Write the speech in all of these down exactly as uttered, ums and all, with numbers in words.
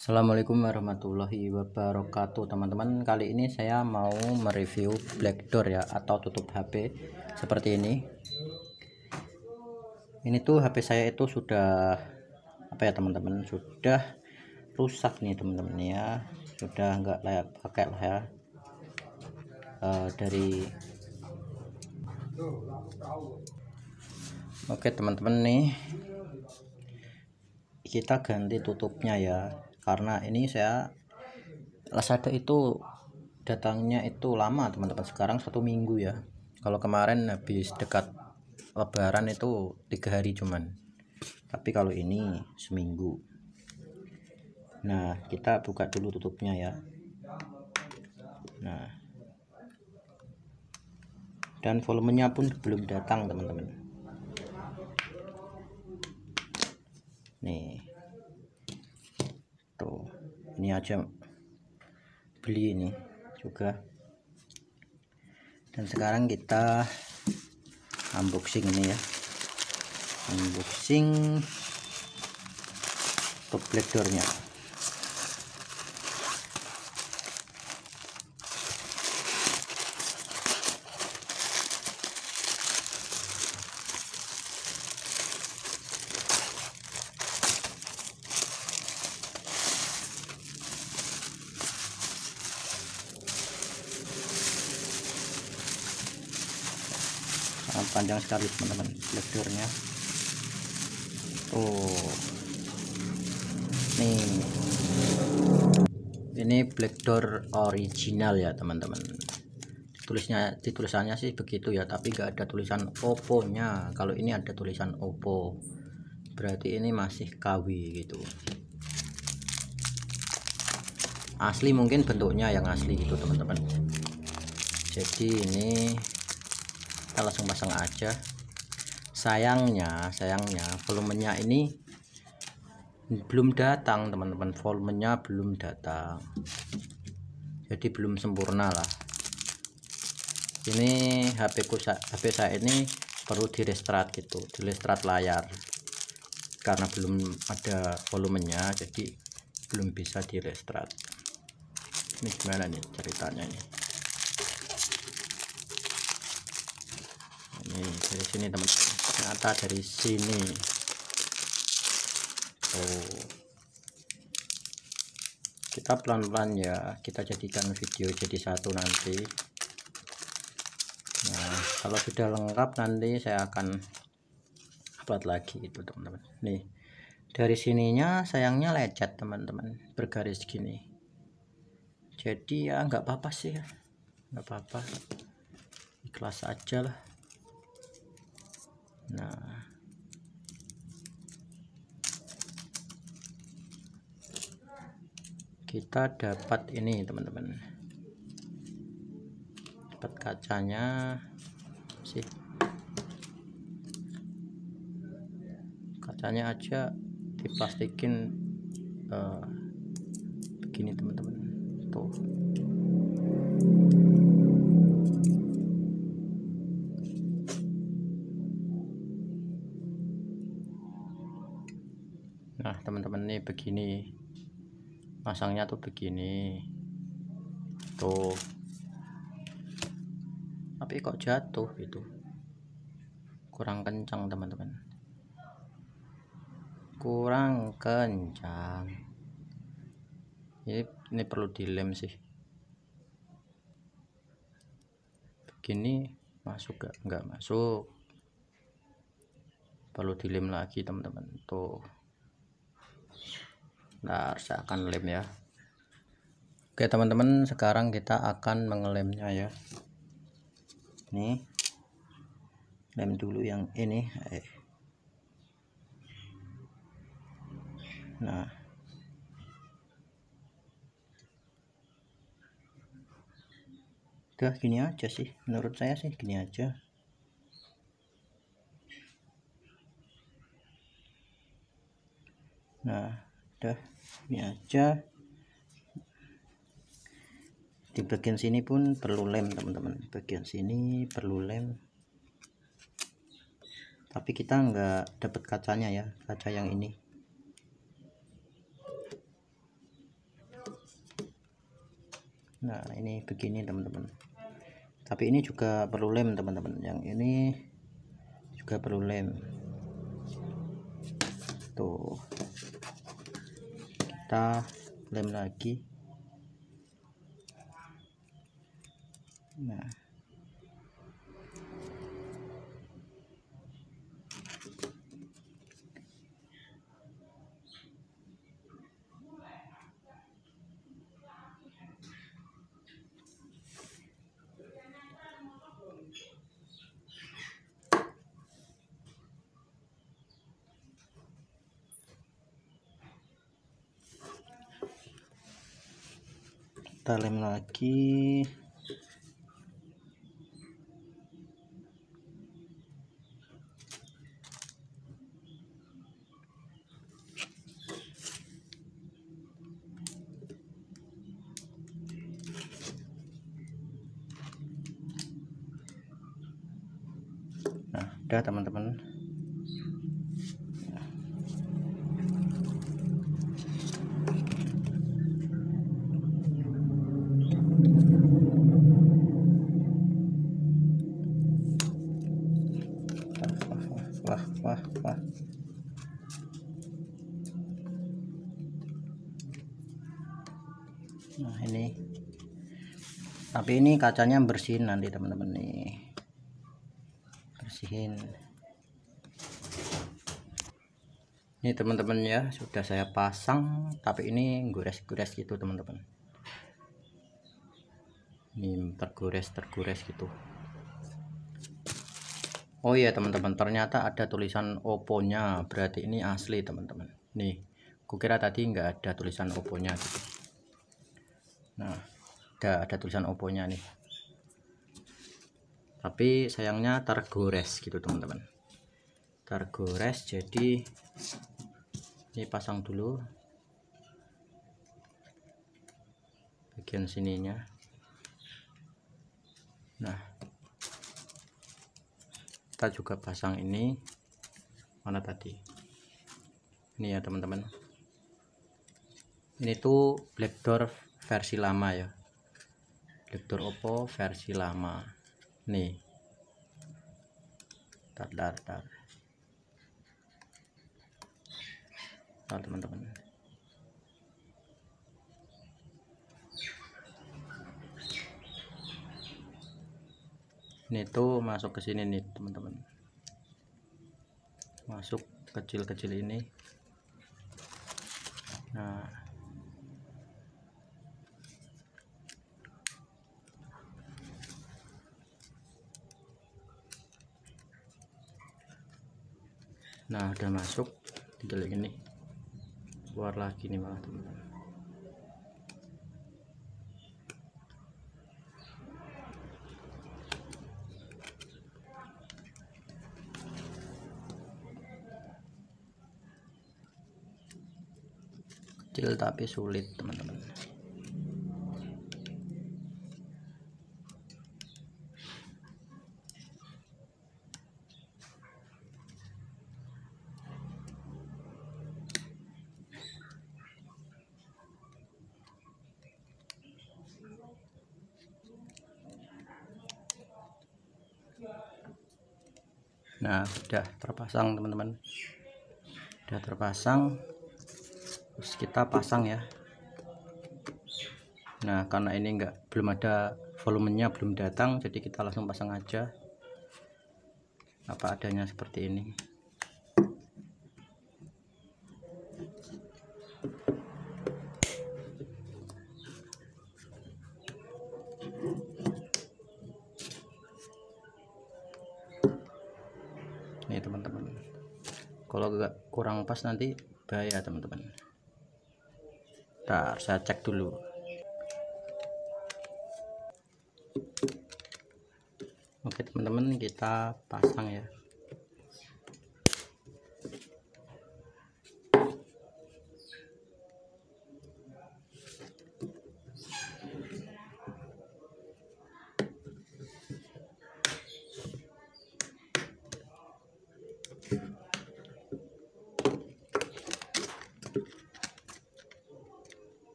Assalamualaikum warahmatullahi wabarakatuh teman-teman. Kali ini saya mau mereview blackdoor ya, atau tutup H P seperti ini. Ini tuh H P saya itu sudah apa ya teman-teman, sudah rusak nih teman-teman ya, sudah nggak layak pakai lah ya. Uh, dari Oke teman-teman, nih kita ganti tutupnya ya, karena ini saya Lazada itu datangnya itu lama teman-teman, sekarang satu minggu ya. Kalau kemarin habis dekat Lebaran itu tiga hari cuman, tapi kalau ini seminggu. Nah, kita buka dulu tutupnya ya. Nah, dan volumenya pun belum datang teman-teman. Nih tuh, ini aja beli ini juga. Dan sekarang kita unboxing ini ya, unboxing top blackdoornya. Sangat panjang sekali teman-teman blackdoornya. Oh, nih ini blackdoor original ya teman-teman. Tulisnya di tulisannya sih begitu ya, tapi nggak ada tulisan Oppo nya. Kalau ini ada tulisan Oppo, berarti ini masih K W gitu. Asli mungkin bentuknya yang asli gitu teman-teman. Jadi ini kita langsung pasang aja. Sayangnya, sayangnya volumenya ini belum datang teman-teman, volumenya belum datang. Jadi belum sempurna lah. Ini H P ku, H P saya ini perlu di restart gitu, di restart layar, karena belum ada volumenya, jadi belum bisa di restart. Ini gimana nih ceritanya nih? Ini dari sini teman-teman, ternyata dari sini. Oh, kita pelan-pelan ya, kita jadikan video jadi satu nanti. Nah, kalau sudah lengkap nanti saya akan upload lagi itu teman-teman. Nih, dari sininya sayangnya lecet teman-teman, bergaris gini. Jadi ya nggak apa-apa sih ya, nggak apa-apa, ikhlas aja lah. Nah, kita dapat ini teman-teman, dapat kacanya sih, kacanya aja diplastikin uh, begini teman-teman tuh. Nah teman-teman, nih begini pasangnya tuh, begini tuh, tapi kok jatuh gitu, kurang kencang teman-teman, kurang kencang. Ini, ini perlu dilem sih. Begini masuk gak? Nggak masuk, perlu dilem lagi teman-teman tuh. Nah, saya akan lem ya. Oke teman-teman, sekarang kita akan mengelemnya ya. Nih, lem dulu yang ini. Eh. Nah, udah gini aja sih, menurut saya sih gini aja. Nah, udah ini aja. Di bagian sini pun perlu lem teman-teman, bagian sini perlu lem, tapi kita nggak dapat kacanya ya, kaca yang ini. Nah ini begini teman-teman, tapi ini juga perlu lem teman-teman, yang ini juga perlu lem tuh, kita lem lagi. Nah kita lem lagi. Nah udah teman-teman. Wah wah wah, nah ini, tapi ini kacanya bersihin nanti teman-teman, nih bersihin. Ini teman-teman ya, sudah saya pasang, tapi ini gores-gores gitu teman-teman, ini tergores tergores gitu. Oh iya teman-teman, ternyata ada tulisan Oppo nya, berarti ini asli teman-teman. Nih kukira tadi nggak ada tulisan Oppo nya gitu. Nah ada ada tulisan Oppo nya nih, tapi sayangnya tergores gitu teman-teman, tergores. Jadi ini pasang dulu bagian sininya. Nah kita juga pasang ini, mana tadi ini ya teman-teman, ini tuh black door versi lama ya, black door Oppo versi lama nih. Tar tar tar, nah, teman-teman, ini tuh masuk ke sini nih teman-teman, masuk kecil-kecil ini. Nah nah udah masuk, tinggal ini keluar lagi nih malah teman-teman. Kecil tapi sulit teman-teman. Nah udah terpasang teman-teman, udah terpasang. Terus kita pasang ya. Nah karena ini enggak, belum ada volumenya, belum datang, jadi kita langsung pasang aja apa adanya seperti ini. Nih teman-teman, kalau agak kurang pas nanti bahaya teman-teman. Ntar saya cek dulu. Oke teman-teman, kita pasang ya.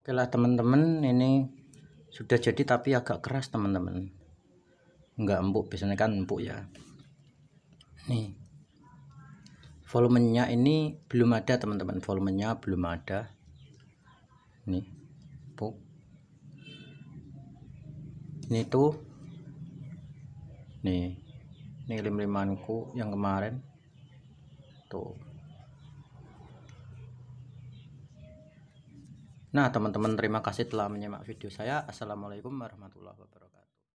Oke lah teman-teman, ini sudah jadi tapi agak keras teman-teman, enggak empuk, biasanya kan empuk ya. Nih volumenya ini belum ada teman-teman, volumenya belum ada. Nih empuk, ini tuh nih ini lim-limanku yang kemarin tuh. Nah teman-teman, terima kasih telah menyimak video saya. Assalamualaikum warahmatullahi wabarakatuh.